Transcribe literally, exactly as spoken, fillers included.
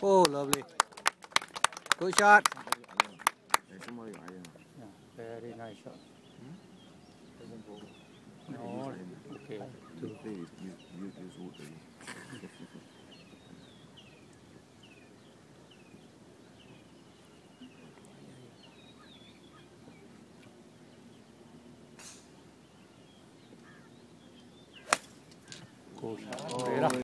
Oh, lovely. Good shot. Yeah, very nice shot. No, okay. Two. Good shot.